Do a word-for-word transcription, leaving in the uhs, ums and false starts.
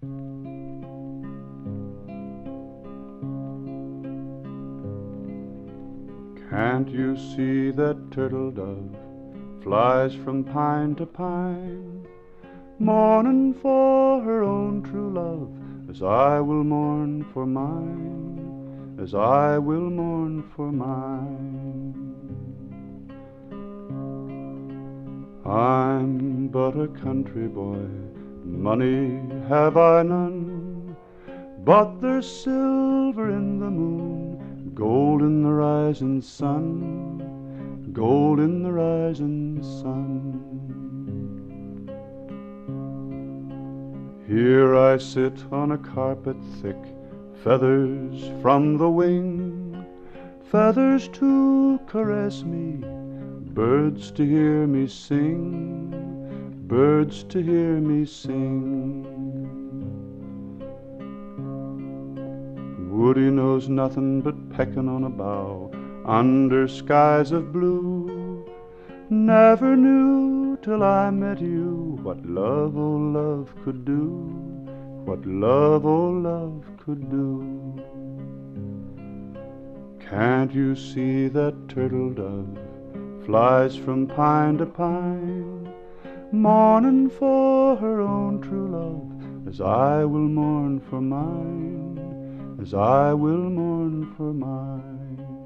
Can't you see that turtle dove flies from pine to pine, mourning for her own true love, as I will mourn for mine, as I will mourn for mine. I'm but a country boy, money have I none, but there's silver in the moon, gold in the rising sun, gold in the rising sun. Here I sit on a carpet thick, feathers from the wing, feathers to caress me, birds to hear me sing, birds to hear me sing. Woody knows nothing but pecking on a bough under skies of blue. Never knew till I met you what love, oh love, could do, what love, oh love, could do. Can't you see that turtle dove flies from pine to pine, mourning for her own true love, as I will mourn for mine, as I will mourn for mine.